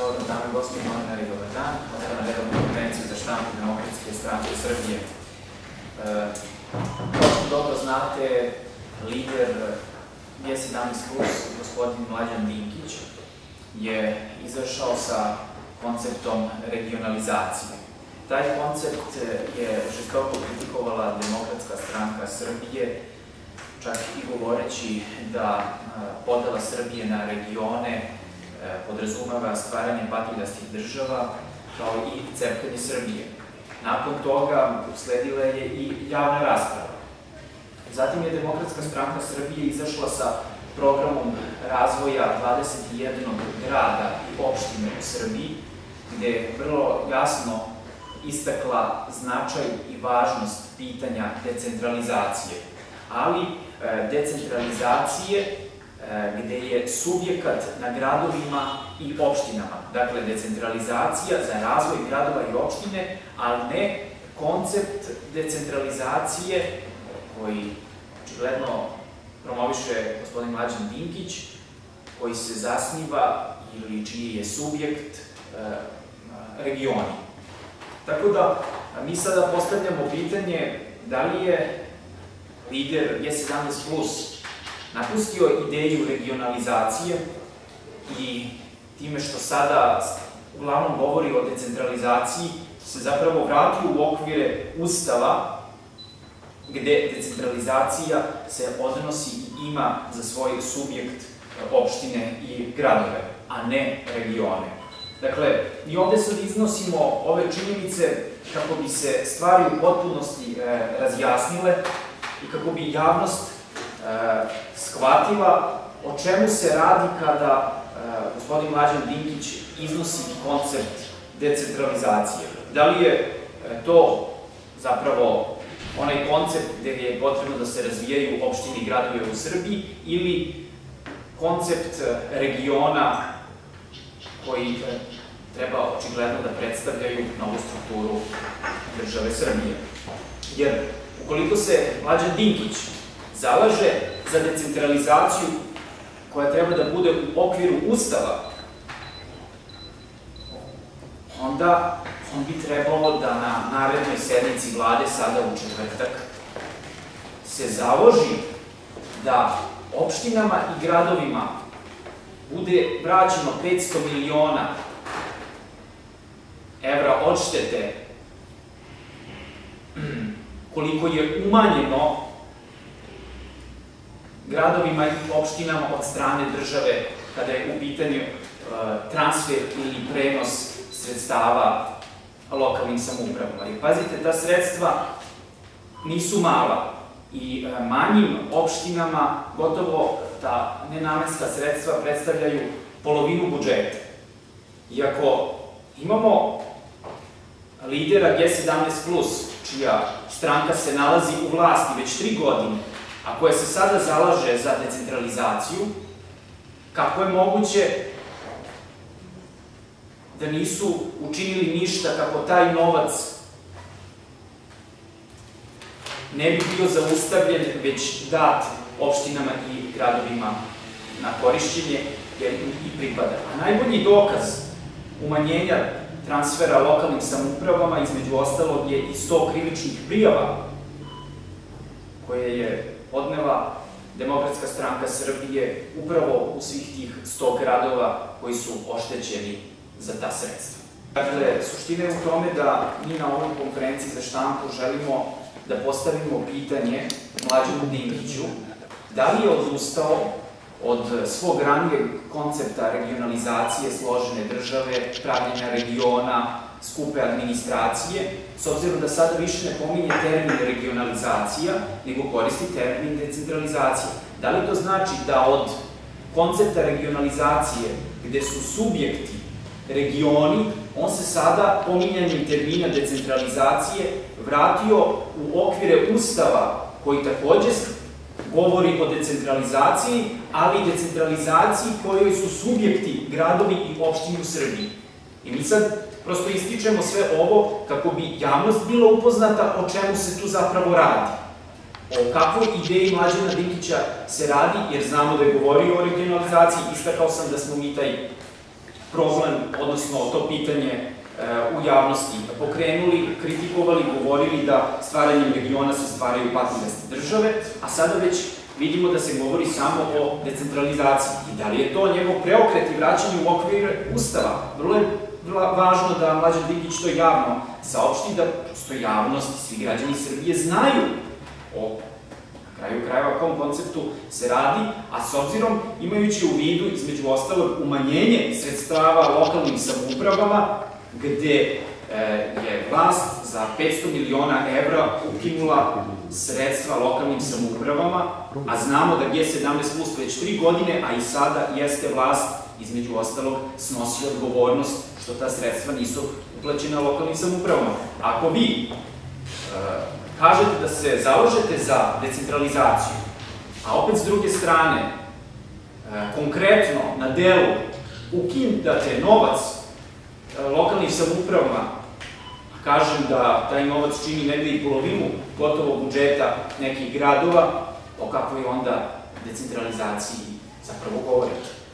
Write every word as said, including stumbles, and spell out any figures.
gospodine, dame i gospodine, novinari, dobar dan. Odmah na redovnu konferenciju za štampu Demokratske stranke Srbije. Kao što dobro znate, lider G sedamnaest plus, gospodin Mlađan Dinkić, je izašao sa konceptom regionalizacije. Taj koncept je žestoko kritikovala Demokratska stranka Srbije, čak i govoreći da podela Srbije na regione podrazumeva stvaranje patriotskih država, kao i cepkanje Srbije. Nakon toga usledila je i javna rasprava. Zatim je Demokratska stranka Srbije izašla sa programom razvoja dvadeset jednog grada i opštine u Srbiji, gde je vrlo jasno istakla značaj i važnost pitanja decentralizacije, ali decentralizacije gde je subjekat na gradovima i opštinama. Dakle, decentralizacija za razvoj gradova i opštine, ali ne koncept decentralizacije koji očigledno promoviše gospodin Mlađan Dinkić, koji se zasniva ili čiji je subjekt regioni. Tako da, mi sada postavljamo pitanje da li je lider G sedamnaest plus napustio ideju regionalizacije i time što sada uglavnom govori o decentralizaciji se zapravo vratio u okvire Ustava gde decentralizacija se odnosi i ima za svoj subjekt opštine i gradove, a ne regione. Dakle, mi ovde sad iznosimo ove činjenice kako bi se stvari u potpunosti razjasnile i kako bi javnost shvatila o čemu se radi kada gospodin Mlađan Dinkić iznosi koncept decentralizacije. Da li je to zapravo onaj koncept gde je potrebno da se razvijaju opštine i gradovi u Srbiji ili koncept regiona koji treba očigledno da predstavljaju novu strukturu države Srbije. Jer ukoliko se Mlađan Dinkić zalaže za decentralizaciju koja treba da bude u okviru Ustava, onda on bi trebalo da na narednoj sednici vlade sada u četvrtak se založi da opštinama i gradovima bude vraćeno petsto miliona evra odštete koliko je umanjeno gradovima i opštinama od strane države kada je u pitanju transfer ili prenos sredstava lokalnim samoupravama. I pazite, ta sredstva nisu mala i manjim opštinama gotovo ta nenamenska sredstva predstavljaju polovinu budžeta. Iako imamo lidera G sedamnaest plus, čija stranka se nalazi u vlasti već tri godine, a koja se sada zalaže za decentralizaciju, kako je moguće da nisu učinili ništa kako taj novac ne bi bio zaustavljen, već dat opštinama i gradovima na korišćenje, jer im i pripada. A najbolji dokaz umanjenja transfera lokalnim samoupravama, između ostalog, je i sto krivičnih prijava koje je podnela Demokratska stranka Srbije upravo u svih tih sto gradova koji su oštećeni za ta sredstva. Dakle, suština je u tome da mi na ovoj konferenciji za štampu želimo da postavimo pitanje Mlađanu Dinkiću da li je odustao od svog ranijeg koncepta regionalizacije složene države, pravljenja regiona, skupe administracije, s obzirom da sada više ne pominje termin regionalizacija, nego koristi termin decentralizacije. Da li to znači da od koncepta regionalizacije, gde su subjekti regioni, on se sada pominjanjem termina decentralizacije vratio u okvire Ustava koji takođe govori o decentralizaciji, ali i decentralizaciji kojoj su subjekti gradovi i opštine u Srbiji. I mi sad prosto ističemo sve ovo kako bi javnost bila upoznata o čemu se tu zapravo radi. O kakvoj ideji Mlađana Dinkića se radi, jer znamo da je govorio o regionalizaciji, istakao sam da smo mi taj problem, odnosno to pitanje u javnosti pokrenuli, kritikovali, govorili da stvaranjem regiona se stvaraju partnerske države, a sada već vidimo da se govori samo o decentralizaciji. I da li je to njegov preokret i vraćanje u okvir Ustava? Vrlo je važno da Mlađan Dinkić to javno saopšti, da prosto javnost i svi građani Srbije znaju o, na kraju krajeva, kom konceptu se radi, a s obzirom, imajući u vidu, između ostalog, umanjenje sredstava lokalnim samoupravama, gde je vlast za petsto miliona evra ukinula sredstva lokalnim samoupravama, a znamo da G sedamnaest plus već tri godine, a i sada jeste vlast, između ostalog, snosi odgovornost što ta sredstva nisu uplaćena lokalnim samoupravama. Ako vi kažete da se zalažete za decentralizaciju, a opet s druge strane, konkretno na delu ukidate novac lokalnim samoupravama, kažem da taj novac čini negde i polovinu gotovo budžeta nekih gradova, o kakvoj onda decentralizaciji zapravo govorite.